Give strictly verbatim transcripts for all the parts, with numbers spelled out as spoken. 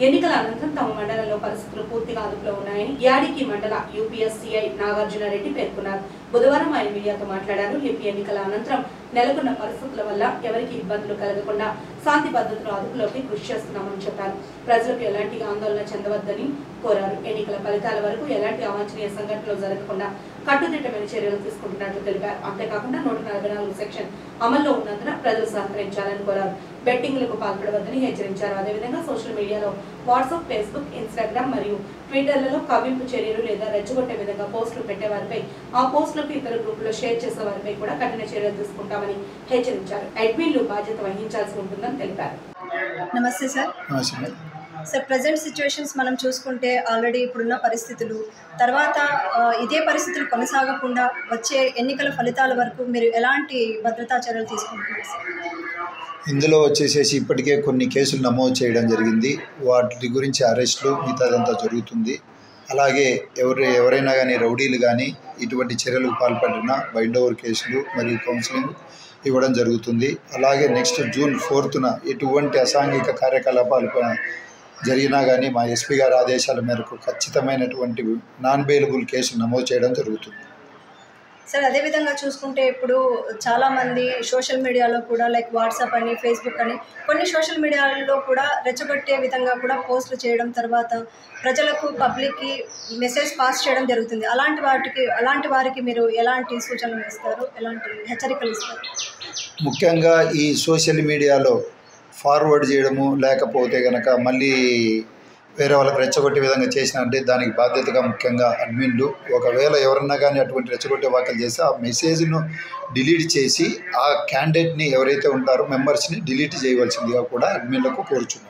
ఎన్నికల అనంతరం తమ మండలంలో పరిస్థితులు పూర్తిగా అదుపులో ఉన్నాయని యాడికి మండల యూపీఎస్సీఐ నాగార్జునారెడ్డి పేర్కొన్నారు. బుధవారం ఆయన మీడియాతో మాట్లాడారు. ఏపీ ఎన్నికల అనంతరం నెలకొన్న పరిస్థితుల వల్ల ఎవరికి ఇబ్బందులు కలగకుండా శాంతి భద్రతలు అదుపులోకి కృషి చేస్తున్నామని చెప్పారు. ప్రజలకు ఎలాంటి ఆందోళన చెందవద్దని కోరారు. ఎన్నికల ఫలితాల వరకు ఎలాంటి అవాంఛనీయ సంఘటనలు జరగకుండా కట్టుదిట్టమైన చర్యలు తీసుకుంటున్నట్లు తెలిపారు. అంతేకాకుండా నూట నలభై నాలుగు సెక్షన్ అమల్లో ఉన్నందున ప్రజలు సహకరించాలని కోరారు. బెట్టింగ్లకు పాల్పడవద్దని హెచ్చరించారు. అదేవిధంగా సోషల్ మీడియాలో వాట్సాప్, ఫేస్బుక్, ఇన్స్టాగ్రామ్ మరియు ట్విట్టర్లలో కవింపు చర్యలు లేదా రెచ్చగొట్టే విధంగా పోస్టులు పెట్టే వారిపై, ఆ పోస్టులకు ఇతర గ్రూపుల్లో షేర్ చేసే వారిపై కూడా కఠిన చర్యలు తీసుకుంటామని హెచ్చరించారు. అడ్మిన్లు బాధ్యత వహించాల్సి ఉంటుందని తెలిపారు. నమస్తే సార్. సార్, ప్రజెంట్ సిచ్యువేషన్స్ మనం చూసుకుంటే ఆల్రెడీ ఇప్పుడున్న పరిస్థితులు తర్వాత ఇదే పరిస్థితులు కొనసాగకుండా వచ్చే ఎన్నికల ఫలితాల వరకు మీరు ఎలాంటి భద్రతా చర్యలు తీసుకుంటున్నారు సార్? ఇందులో వచ్చేసేసి ఇప్పటికే కొన్ని కేసులు నమోదు చేయడం జరిగింది. వాటి గురించి అరెస్టులు మిగతాదంతా జరుగుతుంది. అలాగే ఎవరు ఎవరైనా కానీ రౌడీలు కానీ ఇటువంటి చర్యలకు పాల్పడిన బైండ్ ఓవర్ కేసులు మరియు కౌన్సిలింగ్ ఇవ్వడం జరుగుతుంది. అలాగే నెక్స్ట్ జూన్ ఫోర్త్న ఎటువంటి అసాంఘిక కార్యకలాపాలు జరిగినా కానీ మా ఎస్పీ గారి ఆదేశాల మేరకు ఖచ్చితమైనటువంటి నాన్ బెయిలబుల్ కేసులు నమోదు చేయడం జరుగుతుంది. సార్, అదేవిధంగా చూసుకుంటే ఇప్పుడు చాలామంది సోషల్ మీడియాలో కూడా లైక్ వాట్సాప్ అని, ఫేస్బుక్ అని కొన్ని సోషల్ మీడియాలో కూడా రెచ్చగొట్టే విధంగా కూడా పోస్టులు చేయడం, తర్వాత ప్రజలకు పబ్లిక్కి మెసేజ్ పాస్ చేయడం జరుగుతుంది. అలాంటి వాటికి అలాంటి వారికి మీరు ఎలాంటి సూచనలు ఇస్తారు, ఎలాంటి హెచ్చరికలు ఇస్తారు? ముఖ్యంగా ఈ సోషల్ మీడియాలో ఫార్వర్డ్ చేయడము, లేకపోతే కనుక మళ్ళీ వేరే వాళ్ళకి రెచ్చగొట్టే విధంగా చేసినంటే దానికి బాధ్యతగా ముఖ్యంగా అడ్మిన్లు. ఒకవేళ ఎవరన్నా కానీ అటువంటి రెచ్చగొట్టే వ్యాఖ్యలు చేస్తే ఆ మెసేజ్ను డిలీట్ చేసి ఆ క్యాండిడేట్ని ఎవరైతే ఉంటారో మెంబర్స్ని డిలీట్ చేయవలసిందిగా కూడా అడ్మిన్లకు కోరుచున్నాం.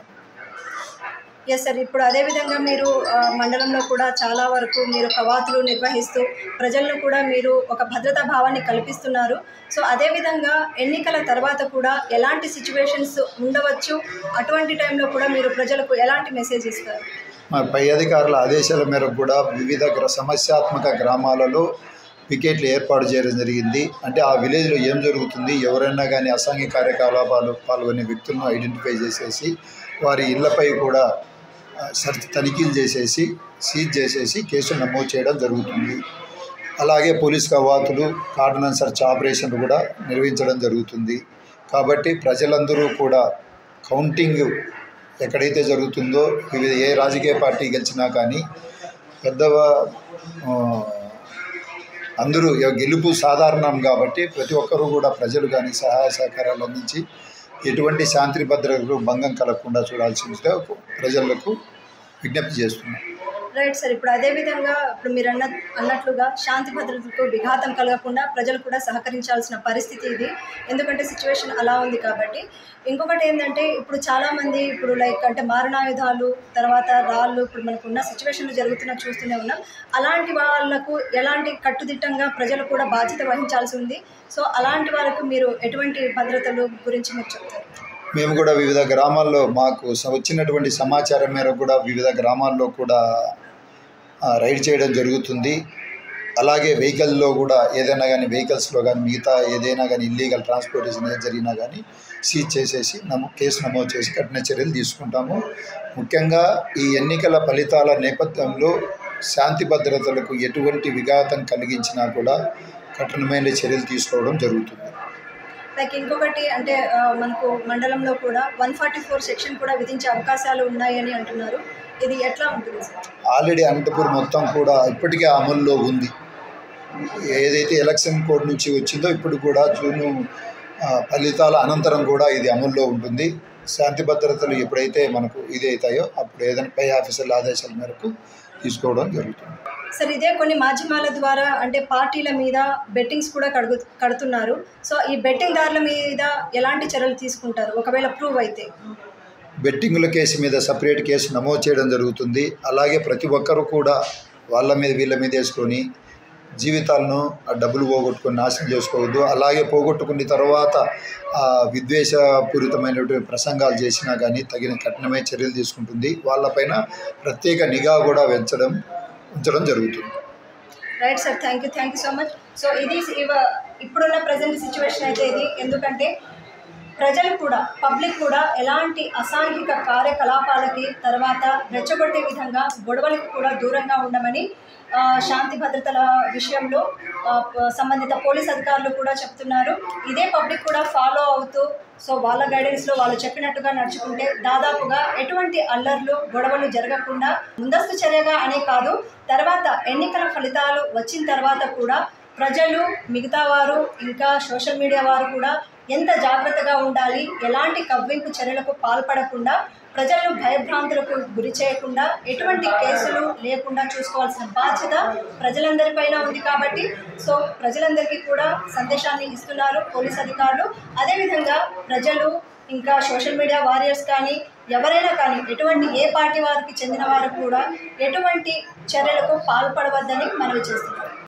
ఎస్ సార్, ఇప్పుడు అదేవిధంగా మీరు మండలంలో కూడా చాలా వరకు మీరు కవాతులు నిర్వహిస్తూ ప్రజలను కూడా మీరు ఒక భద్రతా భావాన్ని కల్పిస్తున్నారు. సో అదేవిధంగా ఎన్నికల తర్వాత కూడా ఎలాంటి సిచ్యువేషన్స్ ఉండవచ్చు, అటువంటి టైంలో కూడా మీరు ప్రజలకు ఎలాంటి మెసేజ్ ఇస్తారు? మా పై అధికారుల ఆదేశాల మేరకు కూడా వివిధ సమస్యాత్మక గ్రామాలలో పికెట్లు ఏర్పాటు చేయడం జరిగింది. అంటే ఆ విలేజ్లో ఏం జరుగుతుంది, ఎవరైనా కానీ అసాంఘిక కార్యకలాపాలు పాల్గొనే వ్యక్తులను ఐడెంటిఫై చేసేసి వారి ఇళ్లపై కూడా సర్చ్ తనిఖీలు చేసేసి సీజ్ చేసేసి కేసులు నమోదు చేయడం జరుగుతుంది. అలాగే పోలీస్ కవాతులు, కార్డనెన్స్ సర్చ్ ఆపరేషన్లు కూడా నిర్వహించడం జరుగుతుంది. కాబట్టి ప్రజలందరూ కూడా కౌంటింగ్ ఎక్కడైతే జరుగుతుందో వివిధ ఏ రాజకీయ పార్టీ గెలిచినా కానీ పెద్దవా అందరూ గెలుపు సాధారణం కాబట్టి ప్రతి ఒక్కరూ కూడా ప్రజలు కానీ సహాయ సహకారాలు అందించి ఎటువంటి శాంతి భద్రతలకు భంగం కలగకుండా చూడాల్సిందిగా ప్రజలకు విజ్ఞప్తి చేస్తున్నాం. రైట్ సార్, ఇప్పుడు అదేవిధంగా ఇప్పుడు మీరు అన్న అన్నట్లుగా శాంతి భద్రతలకు విఘాతం కలగకుండా ప్రజలు కూడా సహకరించాల్సిన పరిస్థితి ఇది. ఎందుకంటే సిచ్యువేషన్ అలా ఉంది కాబట్టి. ఇంకొకటి ఏంటంటే ఇప్పుడు చాలామంది ఇప్పుడు లైక్ అంటే మారణాయుధాలు, తర్వాత రాళ్ళు ఇప్పుడు మనకు ఉన్న సిచ్యువేషన్లు జరుగుతున్నా చూస్తూనే ఉన్నాం. అలాంటి వాళ్ళకు ఎలాంటి కట్టుదిట్టంగా ప్రజలు కూడా బాధ్యత వహించాల్సి ఉంది. సో అలాంటి వాళ్ళకు మీరు ఎటువంటి భద్రతలు గురించి మీరు చెప్తారు? మేము కూడా వివిధ గ్రామాల్లో మాకు వచ్చినటువంటి సమాచారం మేరకు కూడా వివిధ గ్రామాల్లో కూడా రైడ్ చేయడం జరుగుతుంది. అలాగే వెహికల్లో కూడా ఏదైనా కానీ వెహికల్స్లో కానీ మిగతా ఏదైనా కానీ ఇల్లీగల్ ట్రాన్స్పోర్టేషన్ ఏది జరిగినా కానీ సీజ్ చేసేసి నమో కేసు నమోదు చేసి కఠిన చర్యలు తీసుకుంటాము. ముఖ్యంగా ఈ ఎన్నికల ఫలితాల నేపథ్యంలో శాంతి భద్రతలకు ఎటువంటి విఘాతం కలిగించినా కూడా కఠినమైన చర్యలు తీసుకోవడం జరుగుతుంది. లైక్ ఇంకొకటి అంటే మనకు మండలంలో కూడా వన్ ఫార్టీ ఫోర్ సెక్షన్ కూడా విధించే అవకాశాలు ఉన్నాయని అంటున్నారు. ఇది ఎట్లా ఉంటుంది సార్? ఆల్రెడీ అనంతపూర్ మొత్తం కూడా ఇప్పటికే అమల్లో ఉంది. ఏదైతే ఎలక్షన్ కోడ్ నుంచి వచ్చిందో ఇప్పుడు కూడా జూను ఫలితాల అనంతరం కూడా ఇది అమల్లో ఉంటుంది. శాంతి భద్రతలు ఎప్పుడైతే మనకు ఇది అవుతాయో అప్పుడు ఏదైనా పై ఆఫీసర్ల ఆదేశాల మేరకు తీసుకోవడం జరుగుతుంది. సార్, ఇదే కొన్ని మాధ్యమాల ద్వారా అంటే పార్టీల మీద బెట్టింగ్స్ కూడా కడుగు కడుతున్నారు. సో ఈ బెట్టింగ్ దారుల మీద ఎలాంటి చర్యలు తీసుకుంటారు ఒకవేళ ప్రూవ్ అయితే? బెట్టింగుల కేసు మీద సపరేట్ కేసు నమోదు చేయడం జరుగుతుంది. అలాగే ప్రతి ఒక్కరూ కూడా వాళ్ళ మీద వీళ్ళ మీద వేసుకొని జీవితాలను డబ్బులు పోగొట్టుకొని నాశనం చేసుకోవద్దు. అలాగే పోగొట్టుకున్న తర్వాత విద్వేషపూరితమైనటువంటి ప్రసంగాలు చేసినా కానీ తగిన కఠినమైన చర్యలు తీసుకుంటుంది. వాళ్ళపైన ప్రత్యేక నిఘా కూడా పెంచడం ఉంచడం జరుగుతుంది. Right sir, thank you thank you so much. So ఇది ఇప్పుడున్న ప్రజెంట్ సిచ్యువేషన్ అయితే ఇది. ఎందుకంటే ప్రజలు కూడా పబ్లిక్ కూడా ఎలాంటి అసాంఘిక కార్యకలాపాలకి తర్వాత రెచ్చగొట్టే విధంగా గొడవలకు కూడా దూరంగా ఉండమని శాంతి భద్రతల విషయంలో సంబంధిత పోలీస్ అధికారులు కూడా చెప్తున్నారు. ఇదే పబ్లిక్ కూడా ఫాలో అవుతూ సో వాళ్ళ గైడెన్స్లో వాళ్ళు చెప్పినట్టుగా నడుచుకుంటే దాదాపుగా ఎటువంటి అల్లర్లు గొడవలు జరగకుండా ముందస్తు చర్యగా అనే కాదు, తర్వాత ఎన్నికల ఫలితాలు వచ్చిన తర్వాత కూడా ప్రజలు మిగతా వారు ఇంకా సోషల్ మీడియా వారు కూడా ఎంత జాగ్రత్తగా ఉండాలి, ఎలాంటి కవ్వింపు చర్యలకు పాల్పడకుండా ప్రజలను భయభ్రాంతులకు గురి చేయకుండా ఎటువంటి కేసులు లేకుండా చూసుకోవాల్సిన బాధ్యత ప్రజలందరిపైన ఉంది. కాబట్టి సో ప్రజలందరికీ కూడా సందేశాన్ని ఇస్తున్నారు పోలీస్ అధికారులు. అదేవిధంగా ప్రజలు ఇంకా సోషల్ మీడియా వారియర్స్ కానీ ఎవరైనా కానీ ఎటువంటి ఏ పార్టీ వారికి చెందిన వారు కూడా ఎటువంటి చర్యలకు పాల్పడవద్దని మనవి చేస్తున్నారు.